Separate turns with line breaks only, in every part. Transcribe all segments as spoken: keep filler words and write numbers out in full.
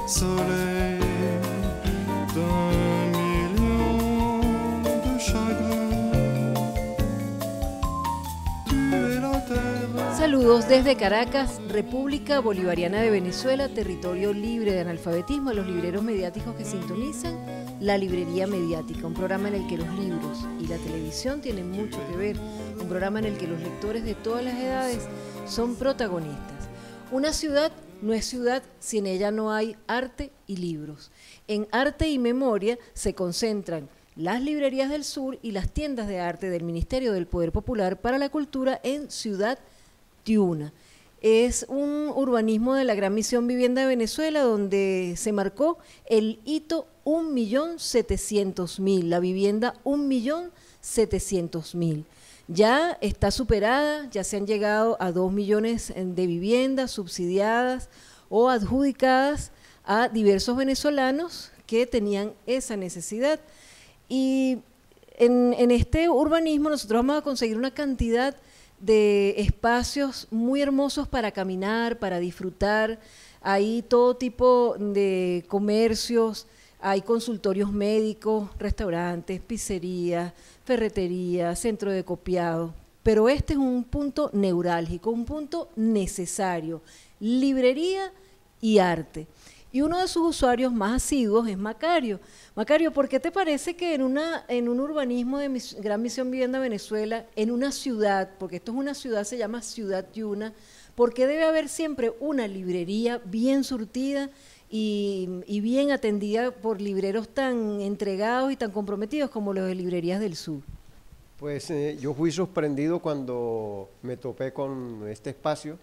soleil d'un million de chagrins. Tu es la terre.
Saludos desde Caracas, República Bolivariana de Venezuela, territorio libre de analfabetismo, a los libreros mediáticos que sintonizan La Librería Mediática, un programa en el que los libros y la televisión tienen mucho que ver, un programa en el que los lectores de todas las edades son protagonistas. Una ciudad no es ciudad si en ella no hay arte y libros. En Arte y Memoria se concentran las librerías del sur y las tiendas de arte del Ministerio del Poder Popular para la Cultura en Ciudad Tiuna. Es un urbanismo de la Gran Misión Vivienda de Venezuela donde se marcó el hito un millón setecientos mil, la vivienda un millón setecientos mil. Ya está superada, ya se han llegado a dos millones de viviendas subsidiadas o adjudicadas a diversos venezolanos que tenían esa necesidad. Y en, en este urbanismo nosotros vamos a conseguir una cantidad de espacios muy hermosos para caminar, para disfrutar. Hay todo tipo de comercios, hay consultorios médicos, restaurantes, pizzerías, ferreterías, centro de copiado. Pero este es un punto neurálgico, un punto necesario, librería y arte. Y uno de sus usuarios más asiduos es Macario. Macario, ¿por qué te parece que en, una, en un urbanismo de mis, Gran Misión Vivienda Venezuela, en una ciudad, porque esto es una ciudad, se llama Ciudad Tiuna, ¿por qué debe haber siempre una librería bien surtida y, y bien atendida por libreros tan entregados y tan comprometidos como los de Librerías del Sur?
Pues eh, yo fui sorprendido cuando me topé con este espacio.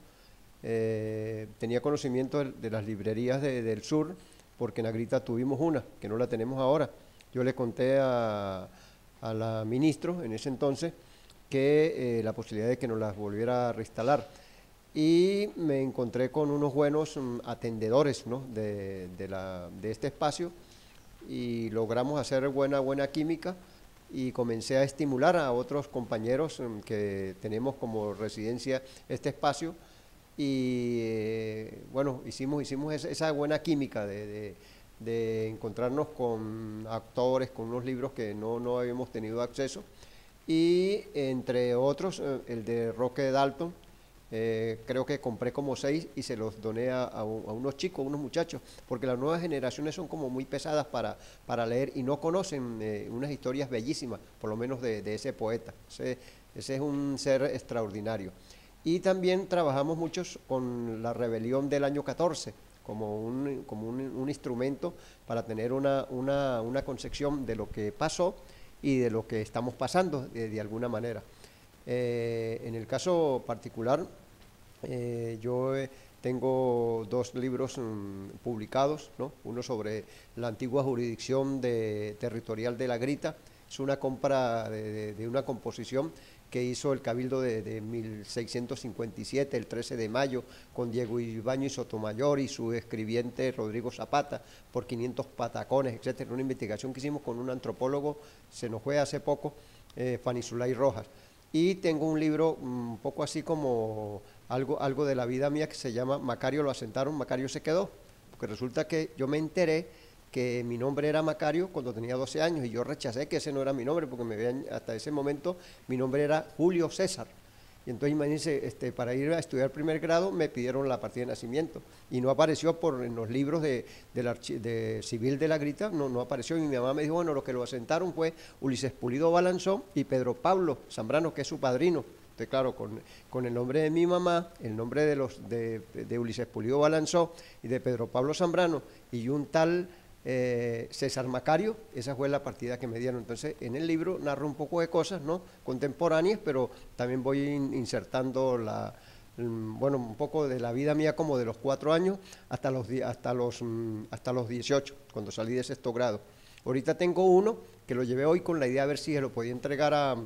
Eh, tenía conocimiento de, de las librerías de, del sur, porque en Agrita tuvimos una, que no la tenemos ahora. Yo le conté a, a la ministro en ese entonces que eh, la posibilidad de que nos las volviera a reinstalar. Y me encontré con unos buenos um, atendedores, ¿no?, de, de, la, de este espacio, y logramos hacer buena, buena química, y comencé a estimular a otros compañeros um, que tenemos como residencia este espacio. Y eh, bueno, hicimos, hicimos esa, esa buena química de, de, de encontrarnos con actores, con unos libros que no, no habíamos tenido acceso, y entre otros eh, el de Roque Dalton, eh, creo que compré como seis y se los doné a, a, a unos chicos, a unos muchachos, porque las nuevas generaciones son como muy pesadas para, para leer y no conocen eh, unas historias bellísimas, por lo menos de, de ese poeta. Ese, ese es un ser extraordinario. Y también trabajamos muchos con la rebelión del año catorce, como un, como un, un instrumento para tener una, una, una concepción de lo que pasó y de lo que estamos pasando de, de alguna manera. Eh, en el caso particular, eh, yo eh, tengo dos libros um, publicados, ¿no? Uno sobre la antigua jurisdicción de, territorial de La Grita. Es una compra de, de, de una composición que hizo el Cabildo de, de mil seiscientos cincuenta y siete, el trece de mayo, con Diego Ibañez Sotomayor y su escribiente Rodrigo Zapata, por quinientos patacones, etcétera. Una investigación que hicimos con un antropólogo, se nos fue hace poco, eh, Fanizulay Rojas. Y tengo un libro un poco así como algo, algo de la vida mía que se llama Macario lo asentaron, Macario se quedó, porque resulta que yo me enteré que mi nombre era Macario cuando tenía doce años, y yo rechacé que ese no era mi nombre, porque me veían, hasta ese momento mi nombre era Julio César. Y entonces imagínense, este, para ir a estudiar primer grado me pidieron la partida de nacimiento, y no apareció por, en los libros de, de, la, de civil de La Grita, no, no apareció, y mi mamá me dijo, bueno, lo que lo asentaron fue Ulises Pulido Balanzón y Pedro Pablo Zambrano, que es su padrino. Entonces, claro, con, con el nombre de mi mamá, el nombre de, los, de, de Ulises Pulido Balanzón y de Pedro Pablo Zambrano, y un tal Eh, César Macario, esa fue la partida que me dieron. Entonces en el libro narro un poco de cosas, ¿no?, contemporáneas, pero también voy in, insertando la, bueno, un poco de la vida mía, como de los cuatro años hasta los, hasta los, hasta los dieciocho, cuando salí de sexto grado. Ahorita tengo uno que lo llevé hoy con la idea de ver si se lo podía entregar a,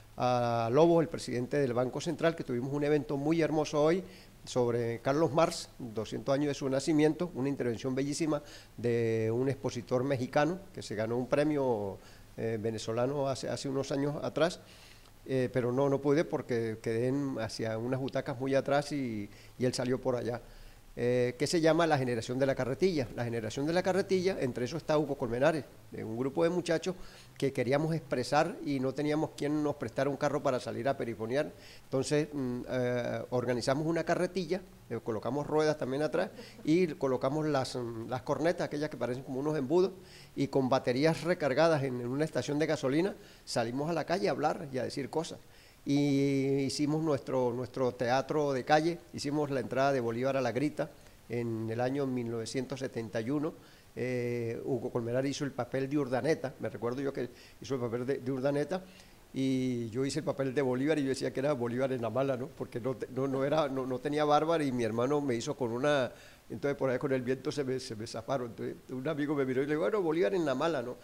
a Lobo, el presidente del Banco Central, que tuvimos un evento muy hermoso hoy sobre Carlos Marx, doscientos años de su nacimiento, una intervención bellísima de un expositor mexicano que se ganó un premio eh, venezolano hace, hace unos años atrás, eh, pero no, no pude porque quedé en, hacia unas butacas muy atrás y, y él salió por allá. eh, que se llama La Generación de la Carretilla. La Generación de la Carretilla, entre eso está Hugo Colmenares, de un grupo de muchachos que queríamos expresar y no teníamos quien nos prestara un carro para salir a perifonear. Entonces mm, eh, organizamos una carretilla, eh, colocamos ruedas también atrás y colocamos las, mm, las cornetas, aquellas que parecen como unos embudos, y con baterías recargadas en, en una estación de gasolina salimos a la calle a hablar y a decir cosas. Y hicimos nuestro, nuestro teatro de calle, hicimos la entrada de Bolívar a la Grita en el año mil novecientos setenta y uno. Eh, Hugo Colmenares hizo el papel de Urdaneta, me recuerdo yo que hizo el papel de, de Urdaneta, y yo hice el papel de Bolívar y yo decía que era Bolívar en la mala, ¿no? Porque no, no, no, era, no, no tenía barba y mi hermano me hizo con una, entonces por ahí con el viento se me, se me zafaron. Entonces un amigo me miró y le dijo, bueno, Bolívar en la mala, ¿no?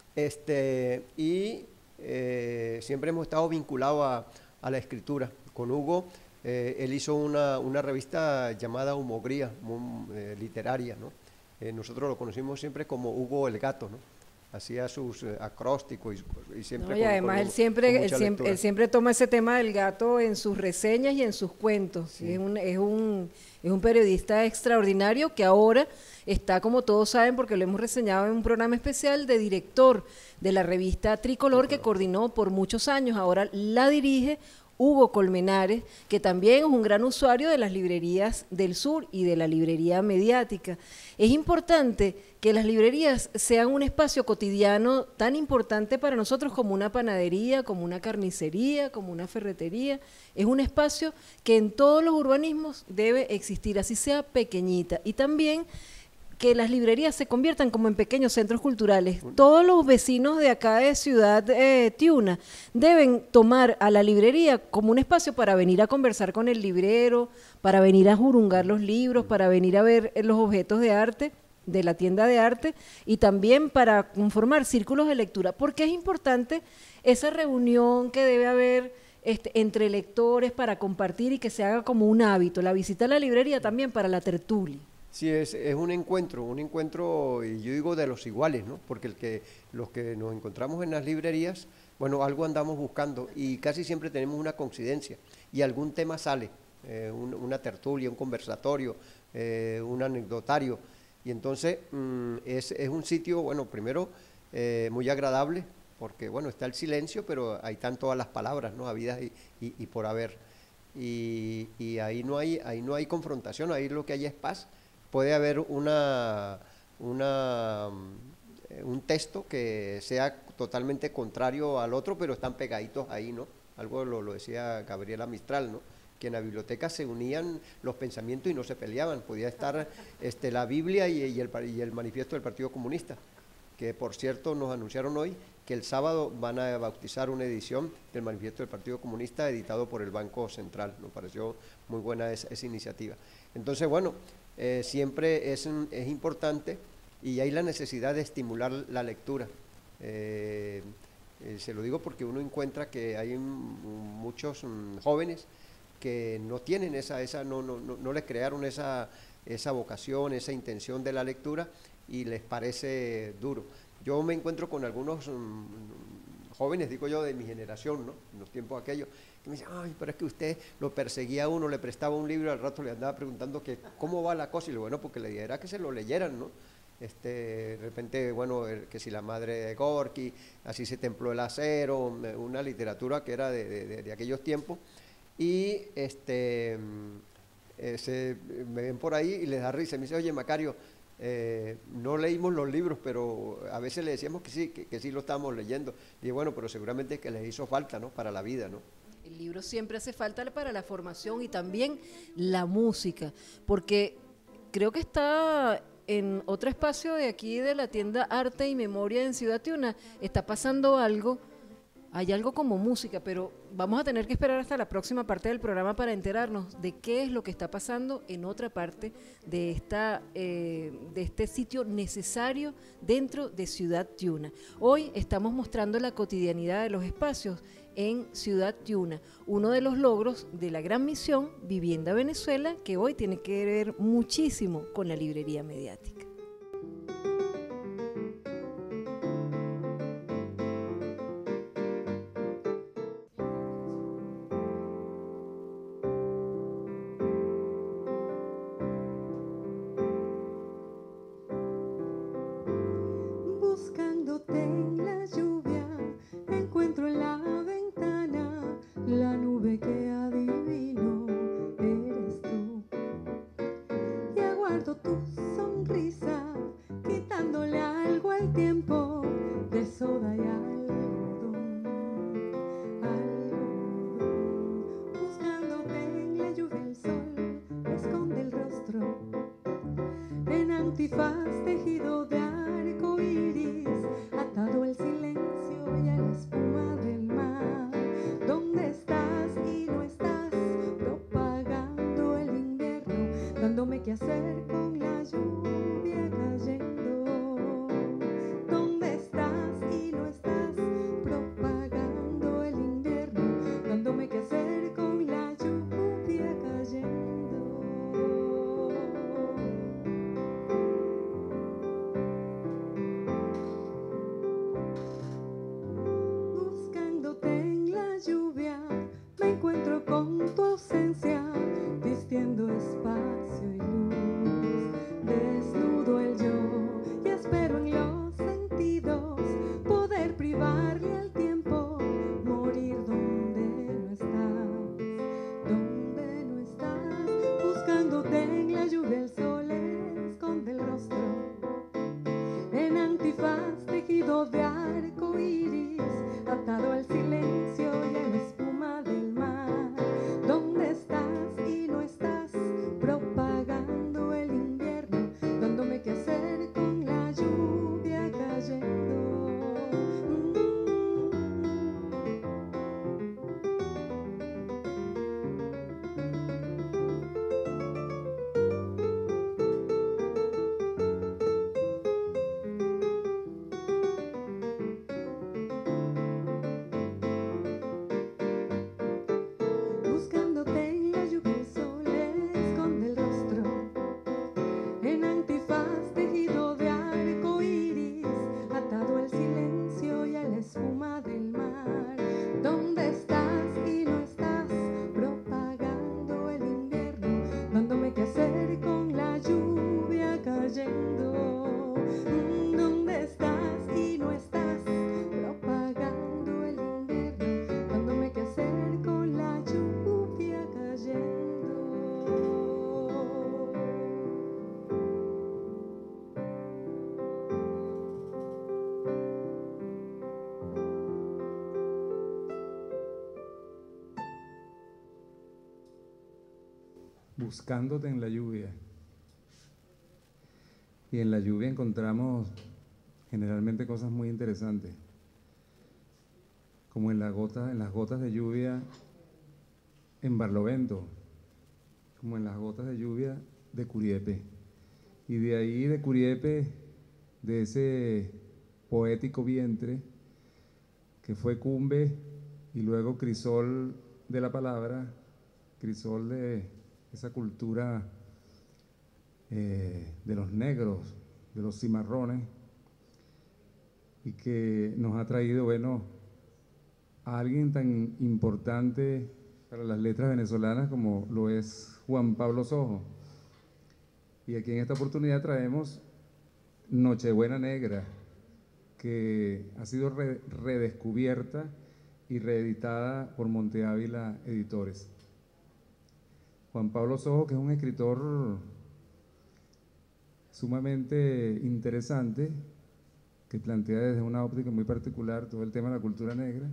Este, y eh, siempre hemos estado vinculados a, a la escritura. Con Hugo, eh, él hizo una, una revista llamada Humogría, muy, eh, literaria, ¿no? Eh, nosotros lo conocimos siempre como Hugo el Gato, ¿no? Hacía sus eh, acrósticos y, y siempre...
No, y
con,
además
con,
él, siempre,
con
él, siempre,
lectura.
él siempre toma ese tema del gato en sus reseñas y en sus cuentos.
Sí.
Es, un, es, un, es un periodista extraordinario que ahora está, como todos saben, porque lo hemos reseñado en un programa especial, de director de la revista Tricolor, que coordinó por muchos años. Ahora la dirige Hugo Colmenares, que también es un gran usuario de las librerías del sur y de la librería mediática. Es importante que las librerías sean un espacio cotidiano tan importante para nosotros como una panadería, como una carnicería, como una ferretería. Es un espacio que en todos los urbanismos debe existir, así sea pequeñita. Y también que las librerías se conviertan como en pequeños centros culturales. Todos los vecinos de acá de Ciudad eh, Tiuna deben tomar a la librería como un espacio para venir a conversar con el librero, para venir a jurungar los libros, para venir a ver los objetos de arte de la tienda de arte y también para conformar círculos de lectura, porque es importante esa reunión que debe haber este, entre lectores para compartir y que se haga como un hábito, la visita a la librería también para la tertulia.
Sí, es, es un encuentro, un encuentro, y yo digo de los iguales, ¿no? Porque el que, los que nos encontramos en las librerías, bueno, algo andamos buscando y casi siempre tenemos una coincidencia y algún tema sale, eh, un, una tertulia, un conversatorio, eh, un anecdotario, y entonces mmm, es, es un sitio, bueno, primero eh, muy agradable, porque bueno, está el silencio, pero ahí están todas las palabras, ¿no? Habidas y, y, y por haber, y, y ahí no hay, ahí no hay confrontación, ahí lo que hay es paz. Puede haber una, una, un texto que sea totalmente contrario al otro, pero están pegaditos ahí, ¿no? Algo lo, lo decía Gabriela Mistral, ¿no? Que en la biblioteca se unían los pensamientos y no se peleaban. Podía estar este, la Biblia y, y, el, y el manifiesto del Partido Comunista, que por cierto nos anunciaron hoy que el sábado van a bautizar una edición del manifiesto del Partido Comunista editado por el Banco Central. Nos pareció muy buena esa, esa iniciativa. Entonces, bueno, Eh, siempre es, es importante y hay la necesidad de estimular la lectura. Eh, eh, se lo digo porque uno encuentra que hay m- muchos m- jóvenes que no tienen esa, esa no, no, no, no les crearon esa, esa vocación, esa intención de la lectura y les parece duro. Yo me encuentro con algunos m- jóvenes, digo yo, de mi generación, ¿no? En los tiempos aquellos, que me dicen, ay, pero es que usted lo perseguía a uno, le prestaba un libro, al rato le andaba preguntando que cómo va la cosa, y le digo, bueno, porque le dijera que se lo leyeran, ¿no? Este, de repente, bueno, que si la madre de Gorky, así se templó el acero, una literatura que era de, de, de aquellos tiempos, y este, eh, se, me ven por ahí y les da risa, me dice, oye, Macario, Eh, no leímos los libros, pero a veces le decíamos que sí, que, que sí lo estábamos leyendo. Y bueno, pero seguramente es que les hizo falta, ¿no? Para la vida, ¿no?
El libro siempre hace falta para la formación y también la música, porque creo que está en otro espacio de aquí de la tienda Arte y Memoria en Ciudad Tiuna, está pasando algo. Hay algo como música, pero vamos a tener que esperar hasta la próxima parte del programa para enterarnos de qué es lo que está pasando en otra parte de, esta, eh, de este sitio necesario dentro de Ciudad Tiuna. Hoy estamos mostrando la cotidianidad de los espacios en Ciudad Tiuna, uno de los logros de la gran misión Vivienda Venezuela, que hoy tiene que ver muchísimo con la librería mediática.
sonrisa, quitándole algo al tiempo de soda y algodón, algodón. Buscándote en la lluvia el sol, esconde el rostro en antifaz tejido de arco iris, atado al silencio y a la espuma del mar. ¿Dónde estás y no estás? Propagando el invierno, dándome que hacer con la lluvia cayendo. ¿Dónde estás y no estás? Propagando el invierno, dándome que hacer con la lluvia cayendo. Buscándote en la lluvia, me encuentro con tu ausencia, vistiendo espacio y luz, desnudo el yo, y espero en los sentidos poder privarle al tiempo, morir donde no estás, donde no estás. Buscándote en la lluvia el sol esconde el rostro en antifaz tejido de arco iris, atado al silencio y a la espuma del mar. ¿Dónde estás y no estás? Propagando el invierno, dándome que hacer con la lluvia cayendo. Mm. Buscándote en la lluvia el sol esconde el rostro en antifaz tejido de arco iris, atado al silencio y a la espuma del mar. ¿Dónde estás y no estás? Propagando el invierno, dándome que hacer con la lluvia cayendo. Mm, ¿Dónde estás y no estás? Propagando el invierno, dándome que hacer con la lluvia cayendo.
Buscándote en la lluvia. Y en la lluvia encontramos generalmente cosas muy interesantes, como en, la gota, en las gotas de lluvia en Barlovento, como en las gotas de lluvia de Curiepe. Y de ahí de Curiepe, de ese poético vientre que fue Cumbe y luego crisol de la palabra, crisol de esa cultura eh, de los negros, de los cimarrones, y que nos ha traído, bueno, a alguien tan importante para las letras venezolanas como lo es Juan Pablo Sojo. Y aquí en esta oportunidad traemos Nochebuena Negra, que ha sido re redescubierta y reeditada por Monte Ávila Editores. Juan Pablo Sojo, que es un escritor sumamente interesante, que plantea desde una óptica muy particular todo el tema de la cultura negra,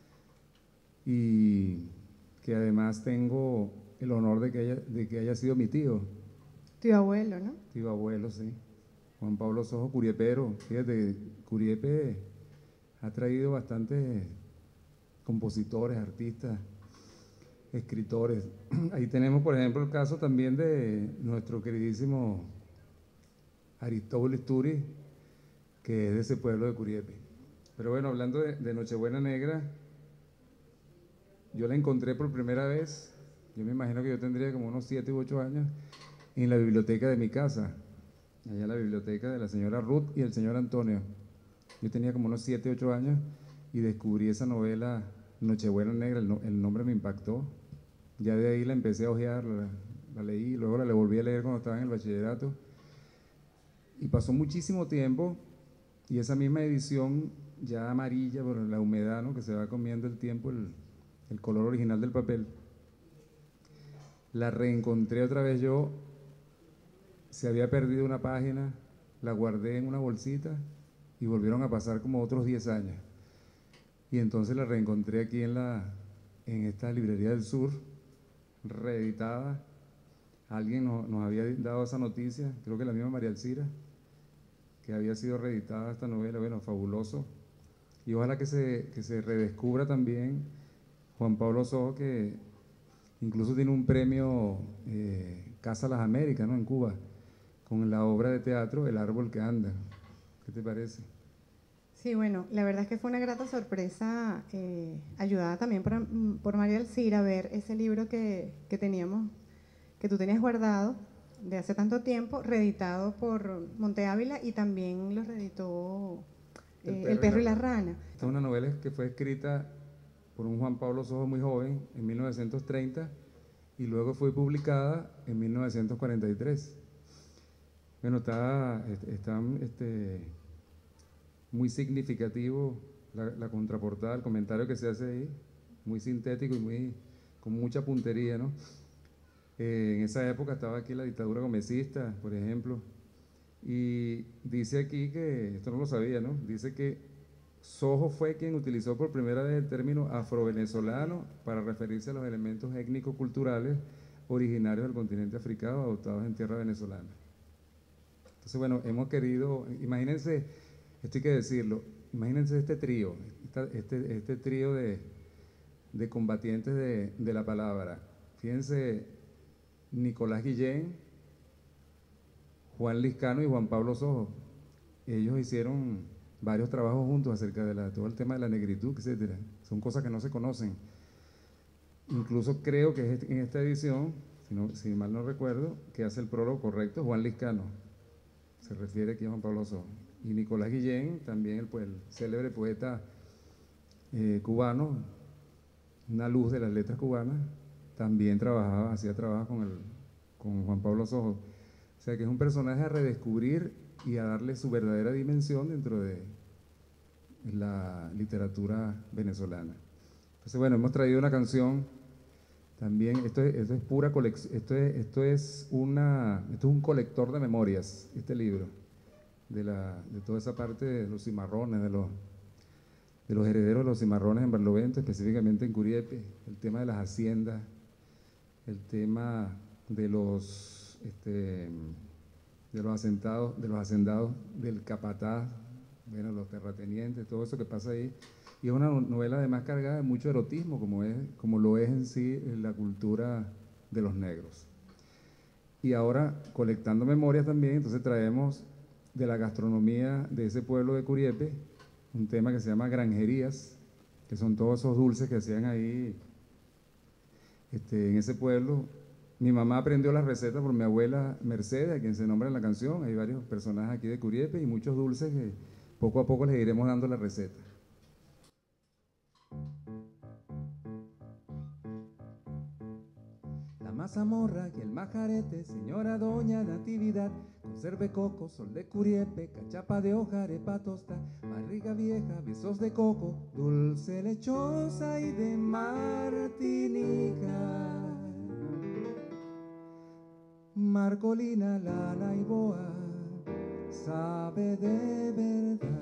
y que además tengo el honor de que haya, de que haya sido mi tío.
Tío abuelo, ¿no?
Tío abuelo, sí. Juan Pablo Sojo, curiepero. Fíjate, Curiepe ha traído bastantes compositores, artistas, escritores. Ahí tenemos, por ejemplo, el caso también de nuestro queridísimo Aristóbulo Isturi, que es de ese pueblo de Curiepe. Pero bueno, hablando de, de Nochebuena Negra, yo la encontré por primera vez, yo me imagino que yo tendría como unos siete u ocho años, en la biblioteca de mi casa, allá en la biblioteca de la señora Ruth y el señor Antonio. Yo tenía como unos siete u ocho años y descubrí esa novela Nochebuena Negra, el, no, el nombre me impactó. Ya de ahí la empecé a hojear, la, la leí, luego la volví a leer cuando estaba en el bachillerato. Y pasó muchísimo tiempo y esa misma edición ya amarilla por la humedad, ¿no?, que se va comiendo el tiempo, el, el color original del papel, la reencontré otra vez yo se había perdido una página, la guardé en una bolsita y volvieron a pasar como otros diez años. Y entonces la reencontré aquí en, la, en esta librería del sur, reeditada. Alguien nos, nos había dado esa noticia, creo que la misma María Alcira, que había sido reeditada esta novela. Bueno, fabuloso. Y ojalá que se, que se redescubra también Juan Pablo Sojo, que incluso tiene un premio eh, Casa Las Américas, ¿no?, en Cuba, con la obra de teatro El árbol que anda. ¿Qué te parece?
Sí, bueno, la verdad es que fue una grata sorpresa, eh, ayudada también por, por María Alcira, ver ese libro que, que teníamos, que tú tenías guardado de hace tanto tiempo, reeditado por Monte Ávila, y también lo reeditó eh, El perro, el perro y, la y la rana.
Esta es una novela que fue escrita por un Juan Pablo Sojo muy joven, en mil novecientos treinta, y luego fue publicada en mil novecientos cuarenta y tres. Bueno, está, está este, muy significativo la, la contraportada, el comentario que se hace ahí, muy sintético y muy, con mucha puntería, ¿no? Eh, en esa época estaba aquí la dictadura gomecista, por ejemplo, y dice aquí que, esto no lo sabía, ¿no? Dice que Sojo fue quien utilizó por primera vez el término afrovenezolano para referirse a los elementos étnico-culturales originarios del continente africano adoptados en tierra venezolana. Entonces, bueno, hemos querido, imagínense, esto hay que decirlo, imagínense este trío, esta, este, este trío de, de combatientes de, de la palabra. Fíjense, Nicolás Guillén, Juan Liscano y Juan Pablo Sojo. Ellos hicieron varios trabajos juntos acerca de la, todo el tema de la negritud, etcétera. Son cosas que no se conocen. Incluso creo que es en esta edición, si, no, si mal no recuerdo, que hace el prólogo correcto Juan Liscano. Se refiere aquí a Juan Pablo Sojo. Y Nicolás Guillén, también el, el célebre poeta eh, cubano, una luz de las letras cubanas, también trabajaba, hacía trabajo con, el, con Juan Pablo Sojo. O sea que es un personaje a redescubrir y a darle su verdadera dimensión dentro de la literatura venezolana. Entonces, bueno, hemos traído una canción también, esto es, esto es pura colección, esto es, esto, es una, esto es un colector de memorias, este libro, de, la, de toda esa parte de los cimarrones, de los, de los herederos de los cimarrones en Barlovento, específicamente en Curiepe, el tema de las haciendas, el tema de los, este, de los asentados, de los hacendados, del capataz, bueno, los terratenientes, todo eso que pasa ahí. Y es una novela además cargada de mucho erotismo, como, es, como lo es en sí la cultura de los negros. Y ahora, colectando memorias también, entonces traemos de la gastronomía de ese pueblo de Curiepe, un tema que se llama granjerías, que son todos esos dulces que hacían ahí este, en ese pueblo. Mi mamá aprendió las recetas por mi abuela Mercedes, a quien se nombra en la canción. Hay varios personajes aquí de Curiepe y muchos dulces que poco a poco les iremos dando la receta. La mazamorra y el majarete, señora doña Natividad, conserve coco, sol de Curiepe, cachapa de hoja, arepa tosta, barriga vieja, besos de coco, dulce lechosa y de Martinica. Marcolina, lana y boa, sabe de verdad.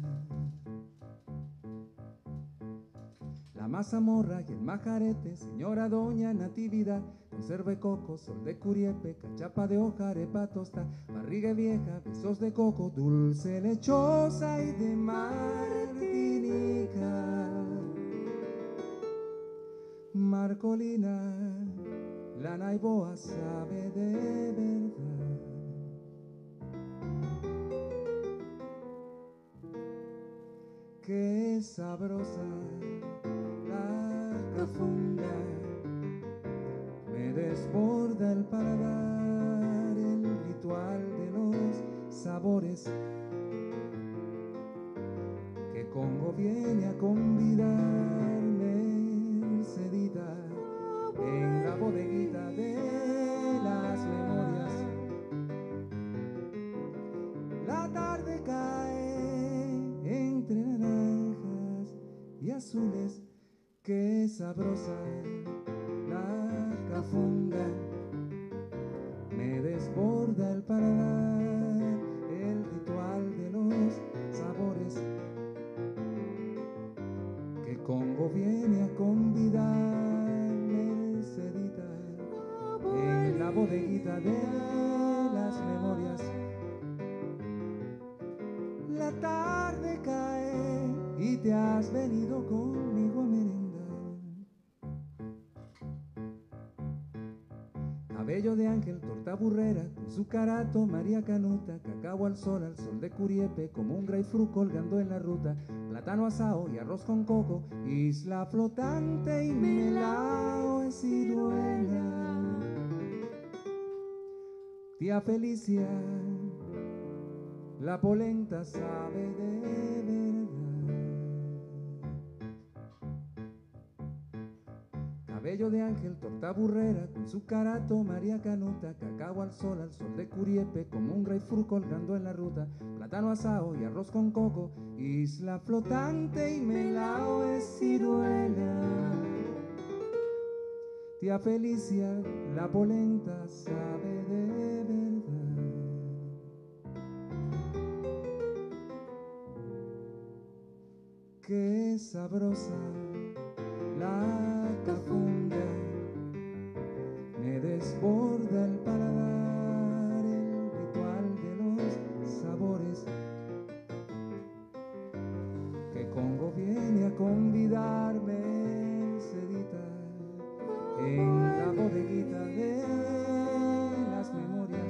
La mazamorra y el majarete, señora doña Natividad, conserve coco, sol de Curiepe, cachapa de hoja, arepa tosta, barriga vieja, besos de coco, dulce lechosa y de Martinica. Marcolina, lana y boa, sabe de verdad. Qué sabrosa la cafunga, me desborda el paladar, el ritual de los sabores que Congo viene a convidarme, Mercedita, en la bodeguita de las memorias. La tarde cae entre naranjas y azules, qué sabrosa la cafunga, me desborda desborda el paladar, el ritual de los sabores que el Congo viene a convidar, Mercedita, en la bodeguita de las memorias. La tarde cae y te has venido conmigo a merendar. Cabello de ángel, torta burrera, con su carato, María Canuta, cacao al sol, al sol de Curiepe, como un grapefruit colgando en la ruta, plátano asado y arroz con coco, isla flotante y melao en ciruela. Tía Felicia, la polenta sabe de verdad. Cabello de ángel, torta burrera, con su carato, María Canuta, cacao al sol, al sol de Curiepe, como un grapefruit colgando en la ruta, plátano asado y arroz con coco, isla flotante y melao es ciruela. Tía Felicia, la polenta sabe de verdad. Qué sabrosa la cafunda, me desborda el paladar, el ritual de los sabores que Congo viene a convidarme, Mercedita, en la bodeguita de las memorias.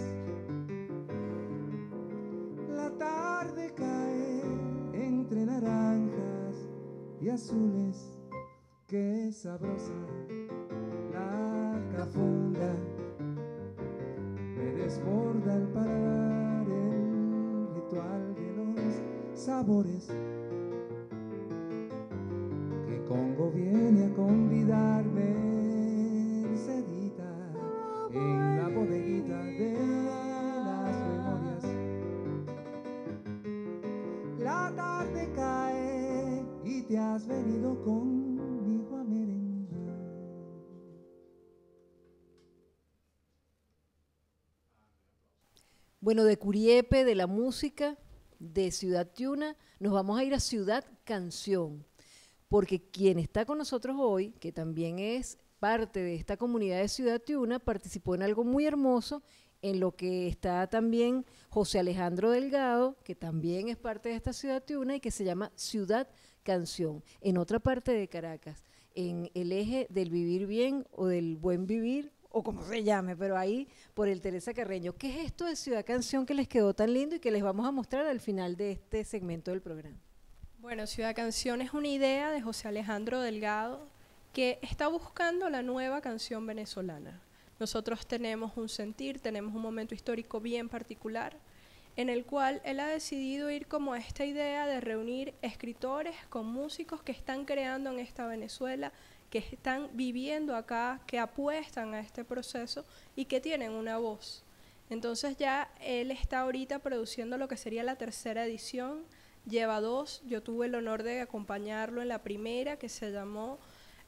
La tarde cae entre naranjas y azules, qué sabrosa la cafunda, me desborda el paladar, el ritual de los sabores que Congo viene a convidarme, Mercedita, en la bodeguita de las memorias. La tarde cae y te has venido conmigo a merendar.
Bueno, de Curiepe, de la música, de Ciudad Tiuna, nos vamos a ir a Ciudad Canción, porque quien está con nosotros hoy, que también es parte de esta comunidad de Ciudad Tiuna, participó en algo muy hermoso, en lo que está también José Alejandro Delgado, que también es parte de esta Ciudad Tiuna y que se llama Ciudad Canción, en otra parte de Caracas, en el eje del vivir bien o del buen vivir, o como se llame, pero ahí por el Teresa Carreño. ¿Qué es esto de Ciudad Canción que les quedó tan lindo y que les vamos a mostrar al final de este segmento del programa?
Bueno, Ciudad Canción es una idea de José Alejandro Delgado que está buscando la nueva canción venezolana. Nosotros tenemos un sentir, tenemos un momento histórico bien particular en el cual él ha decidido ir como a esta idea de reunir escritores con músicos que están creando en esta Venezuela, que están viviendo acá, que apuestan a este proceso y que tienen una voz. Entonces ya él está ahorita produciendo lo que sería la tercera edición, lleva dos, yo tuve el honor de acompañarlo en la primera, que se llamó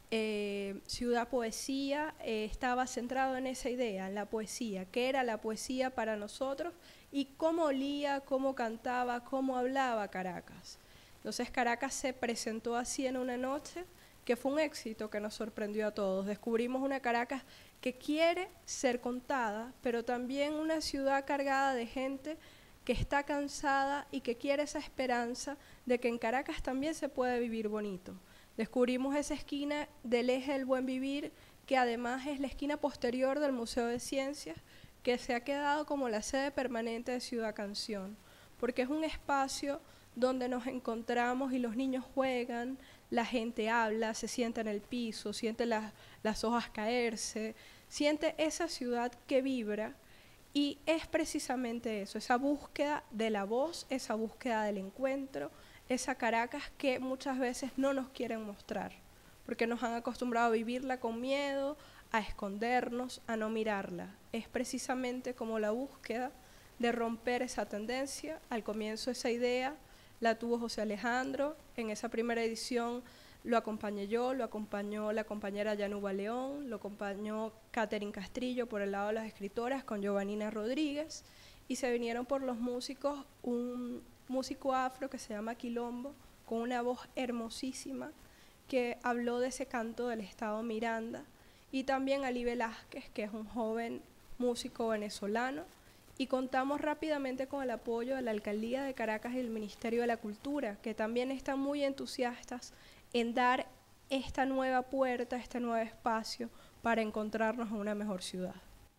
eh, Ciudad Poesía, eh, estaba centrado en esa idea, en la poesía, qué era la poesía para nosotros y cómo olía, cómo cantaba, cómo hablaba Caracas. Entonces Caracas se presentó así en una noche, que fue un éxito que nos sorprendió a todos. Descubrimos una Caracas que quiere ser contada, pero también una ciudad cargada de gente que está cansada y que quiere esa esperanza de que en Caracas también se puede vivir bonito. Descubrimos esa esquina del eje del buen vivir, que además es la esquina posterior del Museo de Ciencias, que se ha quedado como la sede permanente de Ciudad Canción, porque es un espacio donde nos encontramos y los niños juegan, la gente habla, se sienta en el piso, siente las, las hojas caerse, siente esa ciudad que vibra, y es precisamente eso, esa búsqueda de la voz, esa búsqueda del encuentro, esa Caracas que muchas veces no nos quieren mostrar, porque nos han acostumbrado a vivirla con miedo, a escondernos, a no mirarla. Es precisamente como la búsqueda de romper esa tendencia. Al comienzo esa idea la tuvo José Alejandro, en esa primera edición Lo acompañé yo, lo acompañó la compañera Yanuba León, lo acompañó Catherine Castrillo por el lado de las escritoras con Giovannina Rodríguez, y se vinieron por los músicos un músico afro que se llama Quilombo, con una voz hermosísima, que habló de ese canto del estado Miranda, y también Ali Velázquez, que es un joven músico venezolano, y contamos rápidamente con el apoyo de la Alcaldía de Caracas y el Ministerio de la Cultura, que también están muy entusiastas en dar esta nueva puerta, este nuevo espacio para encontrarnos en una mejor ciudad.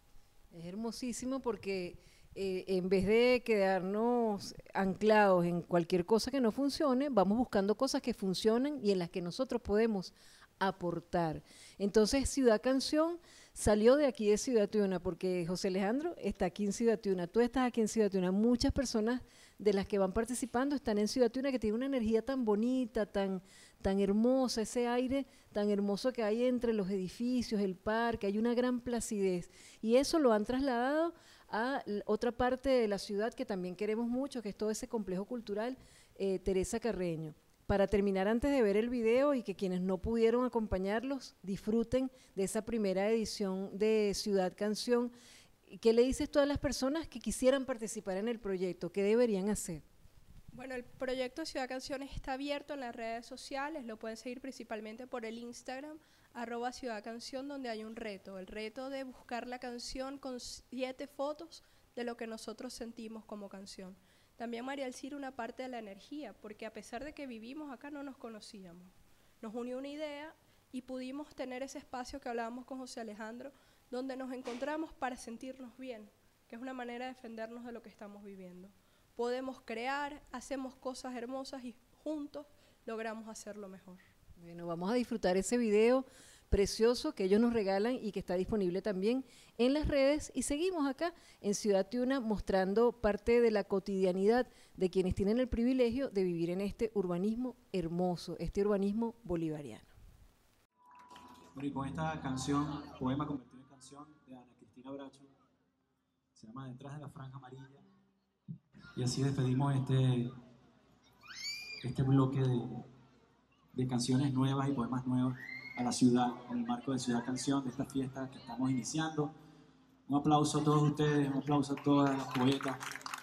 Es hermosísimo porque eh, en vez de quedarnos anclados en cualquier cosa que no funcione, vamos buscando cosas que funcionan y en las que nosotros podemos aportar. Entonces, Ciudad Canción salió de aquí de Ciudad Tiuna, porque José Alejandro está aquí en Ciudad Tiuna, tú estás aquí en Ciudad Tiuna, muchas personas de las que van participando están en Ciudad Tiuna, que tiene una energía tan bonita, tan, tan hermosa, ese aire tan hermoso que hay entre los edificios, el parque, hay una gran placidez, y eso lo han trasladado a otra parte de la ciudad que también queremos mucho, que es todo ese complejo cultural eh, Teresa Carreño. Para terminar, antes de ver el video y que quienes no pudieron acompañarlos disfruten de esa primera edición de Ciudad Canción, ¿qué le dices tú a las personas que quisieran participar en el proyecto? ¿Qué deberían hacer?
Bueno, el proyecto Ciudad Canciones está abierto en las redes sociales, lo pueden seguir principalmente por el Instagram, arroba Ciudad Canción, donde hay un reto, el reto de buscar la canción con siete fotos de lo que nosotros sentimos como canción. También, María Alcira, una parte de la energía, porque a pesar de que vivimos acá no nos conocíamos. Nos unió una idea y pudimos tener ese espacio que hablábamos con José Alejandro, donde nos encontramos para sentirnos bien, que es una manera de defendernos de lo que estamos viviendo. Podemos crear, hacemos cosas hermosas y juntos logramos hacerlo mejor.
Bueno, vamos a disfrutar ese video precioso que ellos nos regalan y que está disponible también en las redes, y seguimos acá en Ciudad Tiuna mostrando parte de la cotidianidad de quienes tienen el privilegio de vivir en este urbanismo hermoso, este urbanismo bolivariano.
Bueno, y con esta canción, poema convertido en canción de Ana Cristina Bracho, se llama Detrás de la Franja Amarilla, y así despedimos este, este bloque de, de canciones nuevas y poemas nuevos a la ciudad, en el marco de Ciudad Canción, de esta fiesta que estamos iniciando. Un aplauso a todos ustedes, un aplauso a todas las poetas,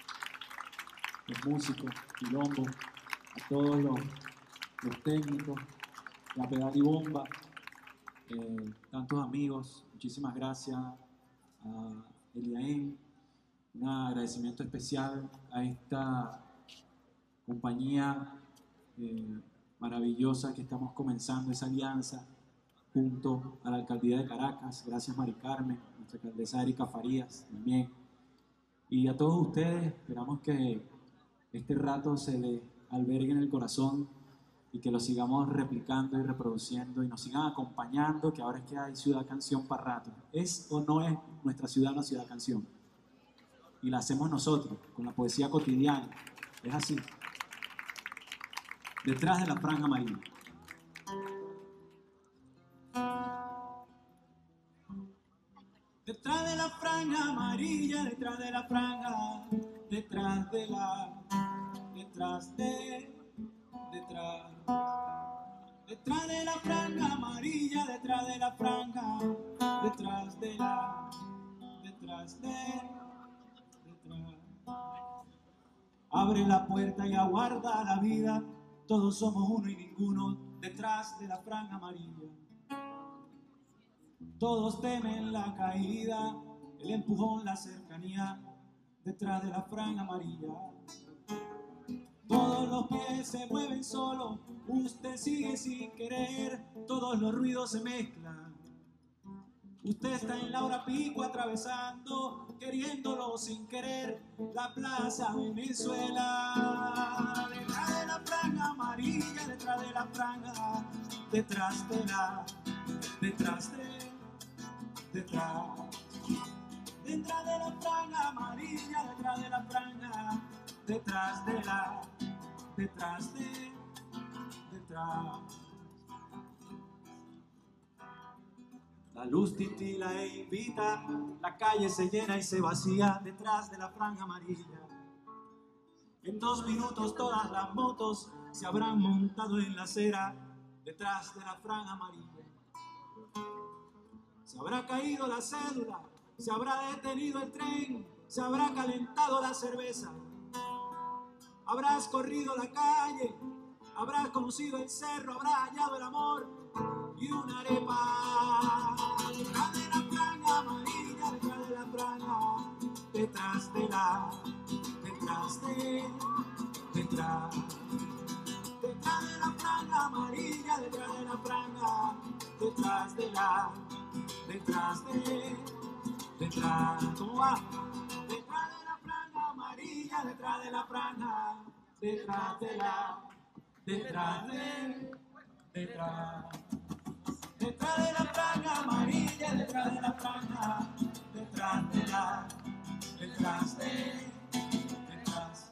los músicos, Quilombo, a todos los, los técnicos, la pedal y bomba, eh, tantos amigos, muchísimas gracias a Eliaén, un agradecimiento especial a esta compañía eh, maravillosa que estamos comenzando, esa alianza junto a la Alcaldía de Caracas. Gracias, Mari Carmen, nuestra alcaldesa Erika Farías también, y a todos ustedes. Esperamos que este rato se les albergue en el corazón y que lo sigamos replicando y reproduciendo y nos sigan acompañando, que ahora es que hay Ciudad Canción para rato. ¿Es o no es nuestra ciudad una ciudad canción? Y la hacemos nosotros, con la poesía cotidiana. Es así. Detrás de la Franja Amarilla. Detrás de la franja amarilla, detrás de la franja, detrás de la, detrás de, detrás, detrás de la franja amarilla, detrás de la franja, detrás de la, detrás de, detrás. Abre la puerta y aguarda la vida, todos somos uno y ninguno, detrás de la franja amarilla. Todos temen la caída, el empujón, la cercanía, detrás de la franja amarilla. Todos los pies se mueven solos, usted sigue sin querer, todos los ruidos se mezclan. Usted está en Laura Pico atravesando, queriéndolo sin querer, la Plaza Venezuela. Detrás de la franja amarilla, detrás de la franja, detrás de la, detrás de... Detrás, detrás de la franja amarilla, detrás de la franja, detrás de la, detrás de, detrás. La luz titila e invita, la calle se llena y se vacía, detrás de la franja amarilla. En dos minutos todas las motos se habrán montado en la acera, detrás de la franja amarilla. Se habrá caído la cédula, se habrá detenido el tren, se habrá calentado la cerveza. Habrás corrido la calle, habrás conocido el cerro, habrás hallado el amor y una arepa. Detrás de la franja amarilla, detrás de la franja, detrás de la, detrás de, detrás. Detrás de la franja amarilla, detrás de la franja, detrás de la, detrás de, detrás, ¿cómo va? Detrás de la franja amarilla, detrás de la franja, detrás de la, detrás de, detrás. Detrás de la franja amarilla, detrás de la franja, detrás de la, detrás de, detrás.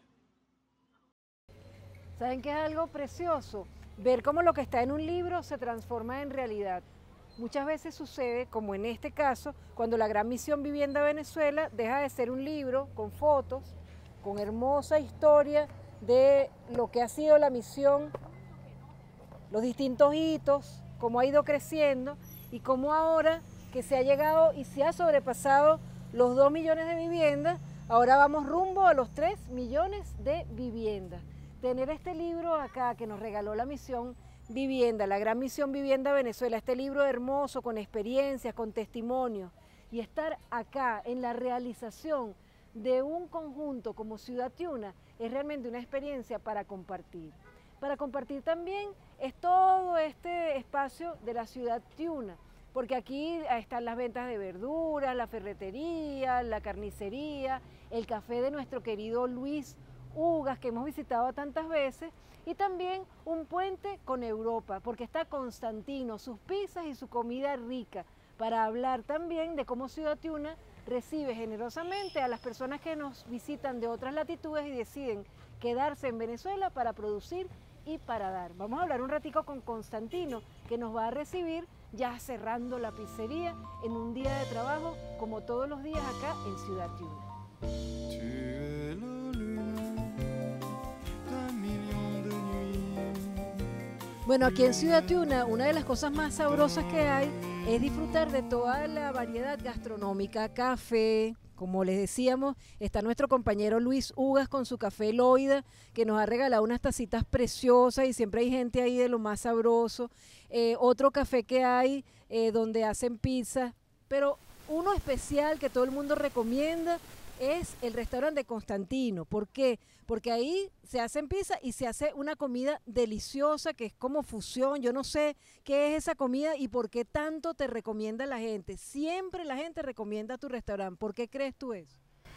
¿Saben qué es algo precioso? Ver cómo lo que está en un libro se transforma en realidad. Muchas veces sucede, como en este caso, cuando la Gran Misión Vivienda Venezuela deja de ser un libro con fotos, con hermosa historia de lo que ha sido la misión, los distintos hitos, cómo ha ido creciendo y cómo ahora que se ha llegado y se ha sobrepasado los dos millones de viviendas, ahora vamos rumbo a los tres millones de viviendas. Tener este libro acá que nos regaló la Misión Vivienda, la Gran Misión Vivienda Venezuela, este libro hermoso con experiencias, con testimonios, y estar acá en la realización de un conjunto como Ciudad Tiuna es realmente una experiencia para compartir. Para compartir también es todo este espacio de la Ciudad Tiuna, porque aquí están las ventas de verduras, la ferretería, la carnicería, el café de nuestro querido Luis Ugas, que hemos visitado tantas veces, y también un puente con Europa, porque está Constantino, sus pizzas y su comida rica, para hablar también de cómo Ciudad Tiuna recibe generosamente a las personas que nos visitan de otras latitudes y deciden quedarse en Venezuela para producir y para dar. Vamos a hablar un ratico con Constantino, que nos va a recibir ya cerrando la pizzería en un día de trabajo, como todos los días acá en Ciudad Tiuna.
Tu es la luna d'un million de nuits.
Bueno, aquí en Ciudad Tiuna, una de las cosas más sabrosas que hay es disfrutar de toda la variedad gastronómica, café. Como les decíamos, está nuestro compañero Luis Ugas con su café Loida, que nos ha regalado unas tacitas preciosas y siempre hay gente ahí de lo más sabroso. Eh, otro café que hay eh, donde hacen pizza, pero uno especial que todo el mundo recomienda es el restaurante de Constantino. ¿Por qué? Porque ahí se hacen pizza y se hace una comida deliciosa que es como fusión. Yo no sé qué es esa comida y por qué tanto te recomienda la gente. Siempre la gente recomienda tu restaurante. ¿Por qué crees tú eso?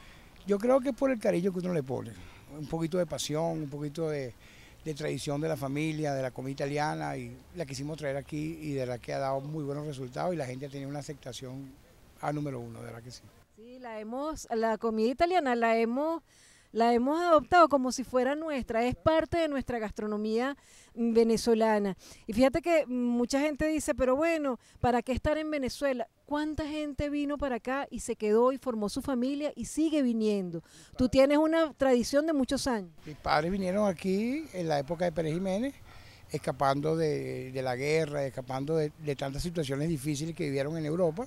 Yo creo que es por el cariño que uno le pone. Un poquito de pasión, un poquito de, de tradición de la familia, de la comida italiana, y la quisimos traer aquí y de verdad que ha dado muy buenos resultados y la gente ha tenido una aceptación a número uno, de verdad que sí.
Sí, la hemos, la comida italiana la hemos, la hemos adoptado como si fuera nuestra, es parte de nuestra gastronomía venezolana. Y fíjate que mucha gente dice, pero bueno, ¿para qué estar en Venezuela? ¿Cuánta gente vino para acá y se quedó y formó su familia y sigue viniendo? Tú tienes una tradición de muchos años.
Mis padres vinieron aquí en la época de Pérez Jiménez, escapando de, de la guerra, escapando de, de tantas situaciones difíciles que vivieron en Europa,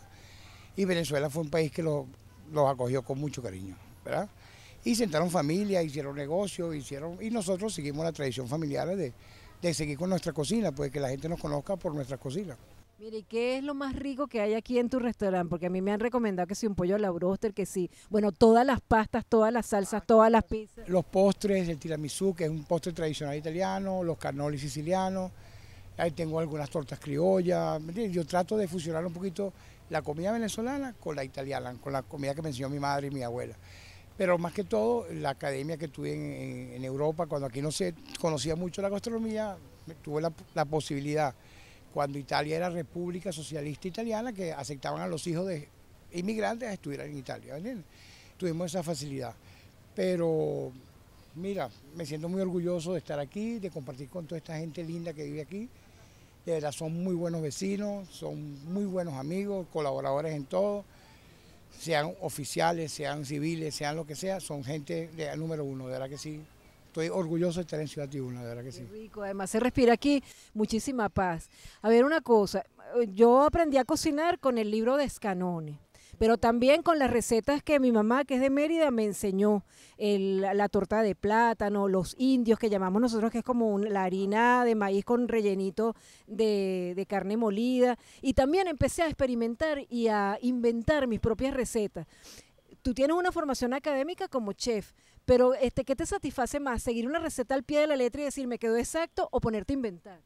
y Venezuela fue un país que los, los acogió con mucho cariño, ¿verdad? Y sentaron familia, hicieron negocios, hicieron, y nosotros seguimos la tradición familiar de, de seguir con nuestra cocina, pues que la gente nos conozca por nuestra cocina.
Mire, ¿qué es lo más rico que hay aquí en tu restaurante? Porque a mí me han recomendado que sí, un pollo a la bróster, que sí, bueno, todas las pastas, todas las salsas, todas las pizzas.
Los postres, el tiramisú, que es un postre tradicional italiano, los cannolis sicilianos, ahí tengo algunas tortas criollas, ¿me entiendes? Yo trato de fusionar un poquito la comida venezolana con la italiana, con la comida que me enseñó mi madre y mi abuela. Pero más que todo, la academia que tuve en, en, en Europa, cuando aquí no se conocía mucho la gastronomía, tuve la, la posibilidad, cuando Italia era República Socialista Italiana, que aceptaban a los hijos de inmigrantes a estudiar en Italia, ¿entiendes? Tuvimos esa facilidad. Pero, mira, me siento muy orgulloso de estar aquí, de compartir con toda esta gente linda que vive aquí. De verdad, son muy buenos vecinos, son muy buenos amigos, colaboradores en todo, sean oficiales, sean civiles, sean lo que sea, son gente de número uno, de verdad que sí, estoy orgulloso de estar en Ciudad Tiuna, de verdad que sí.
Qué rico, además se respira aquí muchísima paz. A ver, una cosa, yo aprendí a cocinar con el libro de Scanone, pero también con las recetas que mi mamá, que es de Mérida, me enseñó. El, la torta de plátano, los indios que llamamos nosotros, que es como un, la harina de maíz con rellenito de, de carne molida. Y también empecé a experimentar y a inventar mis propias recetas. Tú tienes una formación académica como chef, pero este, ¿qué te satisface más? ¿Seguir una receta al pie de la letra y decir me quedó exacto o ponerte a inventar?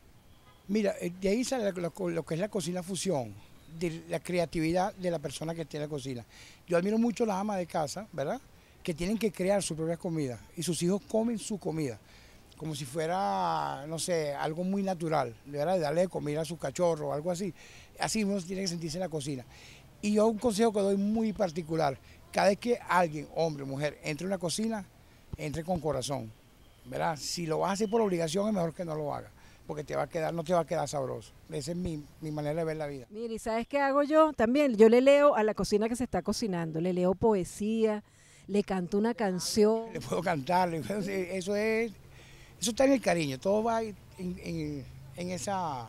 Mira, de ahí sale lo, lo, lo que es la cocina fusión, de la creatividad de la persona que tiene la cocina. Yo admiro mucho las amas de casa, ¿verdad?, que tienen que crear su propia comida y sus hijos comen su comida, como si fuera, no sé, algo muy natural, ¿verdad?, de darle comida a su cachorro o algo así. Así uno tiene que sentirse en la cocina. Y yo un consejo que doy muy particular, cada vez que alguien, hombre o mujer, entre a una cocina, entre con corazón, ¿verdad? Si lo vas a hacer por obligación es mejor que no lo hagas, porque te va a quedar, no te va a quedar sabroso. Esa es mi, mi manera de ver la vida.
Mira, ¿y sabes qué hago yo? También yo le leo a la cocina que se está cocinando, le leo poesía, le canto una canción.
Le puedo cantar, eso es, eso está en el cariño, todo va en, en, en esa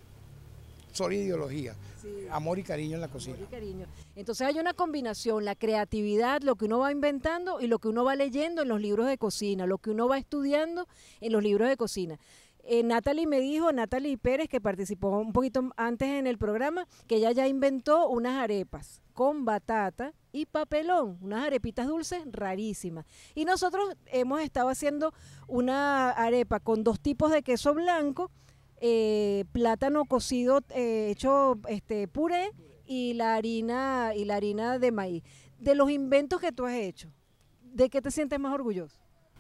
sola ideología. Sí. Amor y cariño en la cocina.
Amor y cariño. Entonces hay una combinación, la creatividad, lo que uno va inventando y lo que uno va leyendo en los libros de cocina, lo que uno va estudiando en los libros de cocina. Eh, Natalie me dijo, Natalie Pérez, que participó un poquito antes en el programa, que ella ya inventó unas arepas con batata y papelón, unas arepitas dulces rarísimas. Y nosotros hemos estado haciendo una arepa con dos tipos de queso blanco, eh, plátano cocido eh, hecho este puré y la harina y la harina de maíz. De los inventos que tú has hecho, ¿de qué te sientes más orgulloso?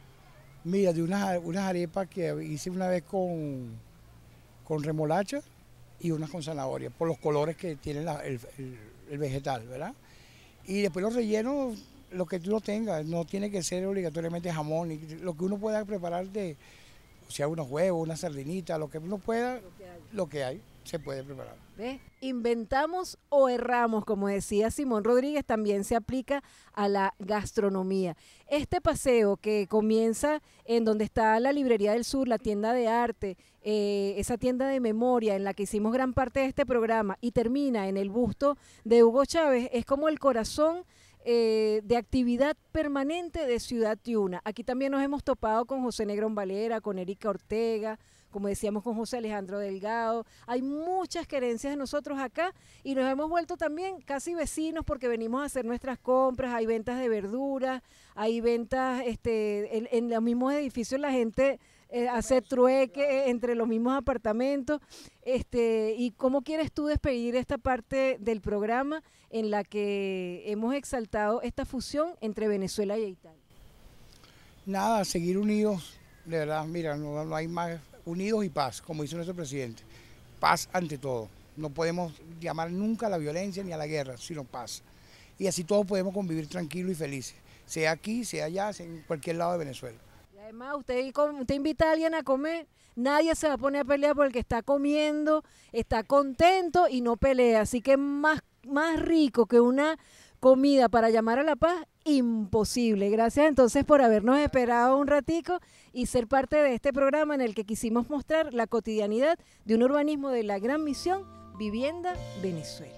Mira, de unas, unas arepas que hice una vez con, con remolacha y unas con zanahoria, por los colores que tiene la, el, el, el vegetal, ¿verdad? Y después los rellenos, lo que tú lo tengas, no tiene que ser obligatoriamente jamón, y lo que uno pueda preparar de, o sea, unos huevos, una sardinita, lo que uno pueda, lo que hay, lo que hay se puede preparar.
¿Ves? Inventamos o erramos, como decía Simón Rodríguez, también se aplica a la gastronomía. Este paseo que comienza en donde está la Librería del Sur, la tienda de arte, eh, esa tienda de memoria en la que hicimos gran parte de este programa y termina en el busto de Hugo Chávez, es como el corazón eh, de actividad permanente de Ciudad Tiuna. Aquí también nos hemos topado con José Negrón Valera, con Erika Ortega, como decíamos con José Alejandro Delgado. Hay muchas querencias de nosotros acá y nos hemos vuelto también casi vecinos porque venimos a hacer nuestras compras, hay ventas de verduras, hay ventas este, en, en los mismos edificios, la gente eh, hace trueque entre los mismos apartamentos. Este, ¿y cómo quieres tú despedir esta parte del programa en la que hemos exaltado esta fusión entre Venezuela y Italia?
Nada, seguir unidos, de verdad, mira, no, no hay más... Unidos y paz, como dice nuestro presidente. Paz ante todo. No podemos llamar nunca a la violencia ni a la guerra, sino paz. Y así todos podemos convivir tranquilos y felices, sea aquí, sea allá, sea en cualquier lado de Venezuela.
Y además, usted, usted invita a alguien a comer, nadie se va a poner a pelear por el que está comiendo, está contento y no pelea. Así que más, más rico que una comida para llamar a la paz, imposible. Gracias entonces por habernos esperado un ratico y ser parte de este programa en el que quisimos mostrar la cotidianidad de un urbanismo de la gran misión Vivienda Venezuela.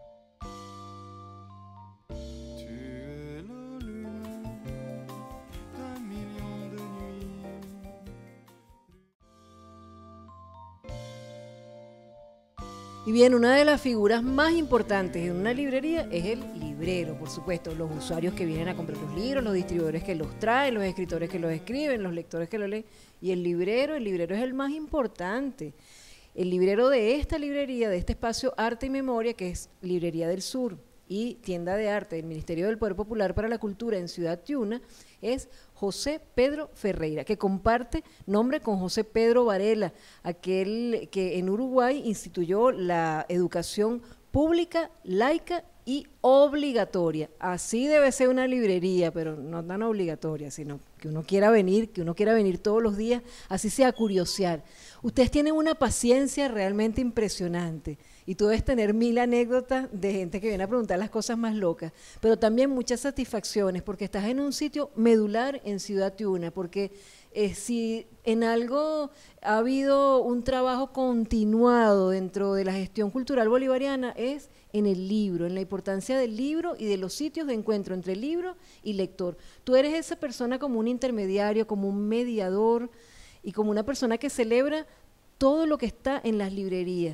Y bien, una de las figuras más importantes en una librería es el librero, por supuesto, los usuarios que vienen a comprar los libros, los distribuidores que los traen, los escritores que los escriben, los lectores que los leen, y el librero, el librero es el más importante. El librero de esta librería, de este espacio Arte y Memoria, que es Librería del Sur y Tienda de Arte del Ministerio del Poder Popular para la Cultura en Ciudad Tiuna, es José Pedro Ferreira, que comparte nombre con José Pedro Varela, aquel que en Uruguay instituyó la educación pública, laica y obligatoria. Así debe ser una librería, pero no tan obligatoria, sino que uno quiera venir, que uno quiera venir todos los días, así sea a curiosear. Ustedes tienen una paciencia realmente impresionante y tú debes tener mil anécdotas de gente que viene a preguntar las cosas más locas, pero también muchas satisfacciones porque estás en un sitio medular en Ciudad Tiuna, porque eh, si en algo ha habido un trabajo continuado dentro de la gestión cultural bolivariana es en el libro, en la importancia del libro y de los sitios de encuentro entre libro y lector. Tú eres esa persona como un intermediario, como un mediador y como una persona que celebra todo lo que está en las librerías.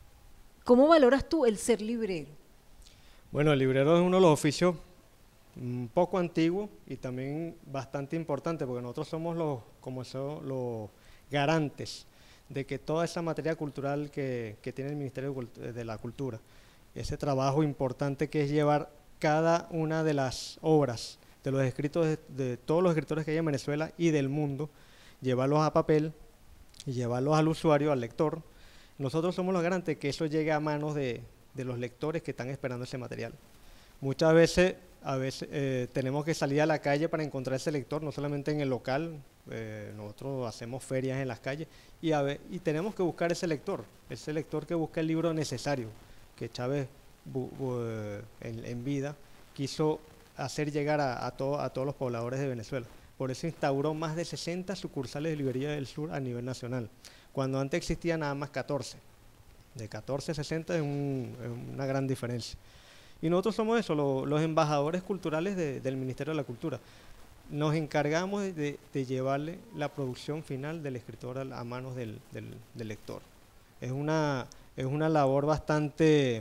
¿Cómo valoras tú el ser librero?
Bueno, el librero es uno de los oficios un poco antiguo y también bastante importante porque nosotros somos los, como son, los garantes de que toda esa materia cultural que, que tiene el Ministerio de la Cultura, ese trabajo importante que es llevar cada una de las obras de los escritos de, de todos los escritores que hay en Venezuela y del mundo, llevarlos a papel y llevarlos al usuario, al lector. Nosotros somos los garantes de que eso llegue a manos de, de los lectores que están esperando ese material. Muchas veces, a veces eh, tenemos que salir a la calle para encontrar ese lector, no solamente en el local, eh, nosotros hacemos ferias en las calles y, a ver, y tenemos que buscar ese lector, ese lector que busca el libro necesario, que Chávez bu, bu, en, en vida quiso hacer llegar a, a, todo, a todos los pobladores de Venezuela. Por eso instauró más de sesenta sucursales de librería del sur a nivel nacional, cuando antes existían nada más catorce. De catorce a sesenta es, un, es una gran diferencia. Y nosotros somos eso, lo, los embajadores culturales de, del Ministerio de la Cultura. Nos encargamos de, de llevarle la producción final del escritor a, a manos del, del, del lector. Es una, es una labor bastante,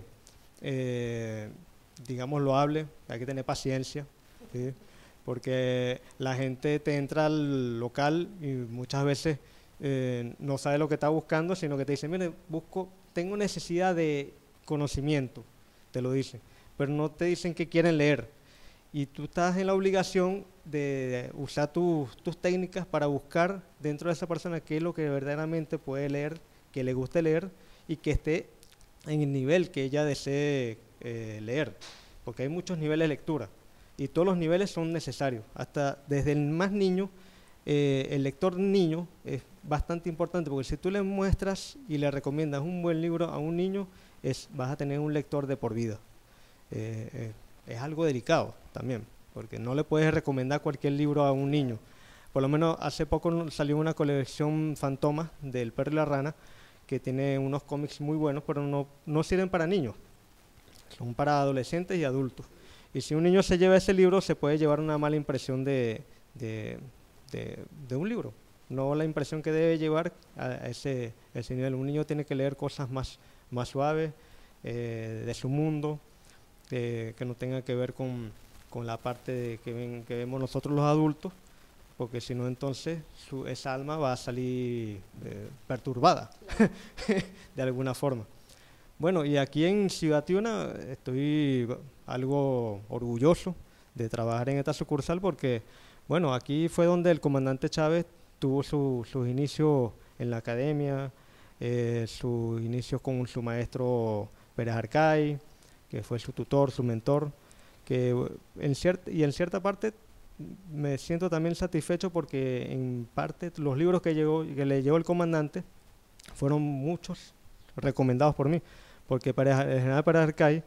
eh, digamos, loable, hay que tener paciencia, ¿sí? Porque la gente te entra al local y muchas veces eh, no sabe lo que está buscando, sino que te dice, mire, busco, tengo necesidad de conocimiento, te lo dicen, pero no te dicen que quieren leer. Y tú estás en la obligación de usar tus, tus técnicas para buscar dentro de esa persona qué es lo que verdaderamente puede leer, que le guste leer y que esté en el nivel que ella desee eh, leer, porque hay muchos niveles de lectura. Y todos los niveles son necesarios, hasta desde el más niño, eh, el lector niño es bastante importante, porque si tú le muestras y le recomiendas un buen libro a un niño, es, vas a tener un lector de por vida. Eh, eh, es algo delicado también, porque no le puedes recomendar cualquier libro a un niño. Por lo menos hace poco salió una colección Fantoma del Perro y la Rana, que tiene unos cómics muy buenos, pero no, no sirven para niños, son para adolescentes y adultos. Y si un niño se lleva ese libro, se puede llevar una mala impresión de, de, de, de un libro, no la impresión que debe llevar a ese, a ese nivel. Un niño tiene que leer cosas más, más suaves, eh, de su mundo, eh, que no tenga que ver con, con la parte de que, ven, que vemos nosotros los adultos, porque si no entonces su, esa alma va a salir eh, perturbada de alguna forma. Bueno, y aquí en Ciudad Tiuna estoy algo orgulloso de trabajar en esta sucursal porque, bueno, aquí fue donde el comandante Chávez tuvo su, sus inicios en la academia, eh, sus inicios con su maestro Pérez Arcay, que fue su tutor, su mentor, que en cierta, y en cierta parte me siento también satisfecho porque en parte los libros que, llegó, que le llevó el comandante fueron muchos recomendados por mí, porque para el general Pérez Arcay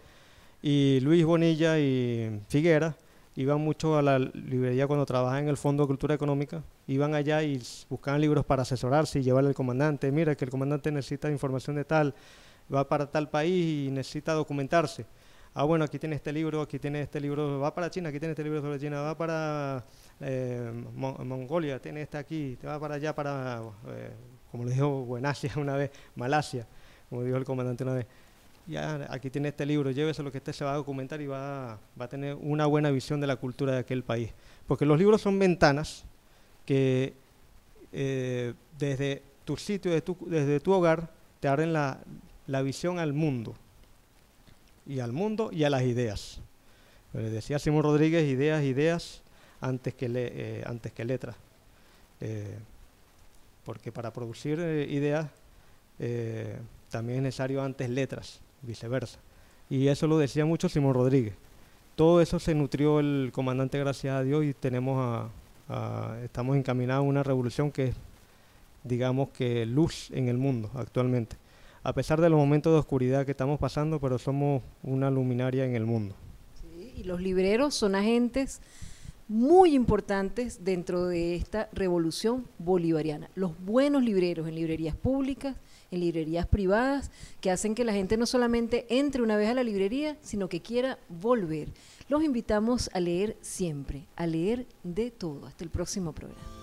y Luis Bonilla y Figuera iban mucho a la librería cuando trabajaban en el Fondo de Cultura Económica, iban allá y buscaban libros para asesorarse y llevarle al comandante, mira que el comandante necesita información de tal, va para tal país y necesita documentarse. Ah, bueno, aquí tiene este libro, aquí tiene este libro, va para China, aquí tiene este libro sobre China, va para eh, Mon Mongolia, tiene este aquí, te va para allá, para, eh, como le dijo Buenasia una vez, Malasia, como dijo el comandante una vez. Ya, aquí tiene este libro, llévese lo que este se va a documentar y va, va a tener una buena visión de la cultura de aquel país. Porque los libros son ventanas que eh, desde tu sitio, desde tu, desde tu hogar, te abren la, la visión al mundo. Y al mundo y a las ideas. Pero decía Simón Rodríguez, ideas, ideas, antes que, le, eh, antes que letras. Eh, porque para producir eh, ideas eh, también es necesario antes letras. Viceversa. Y eso lo decía mucho Simón Rodríguez. Todo eso se nutrió el comandante, gracias a Dios, y tenemos a, Ah, estamos encaminados a una revolución que es, digamos que, luz en el mundo actualmente. A pesar de los momentos de oscuridad que estamos pasando, pero somos una luminaria en el mundo.
Sí, y los libreros son agentes muy importantes dentro de esta revolución bolivariana. Los buenos libreros en librerías públicas, en librerías privadas, que hacen que la gente no solamente entre una vez a la librería, sino que quiera volver. Los invitamos a leer siempre, a leer de todo. Hasta el próximo programa.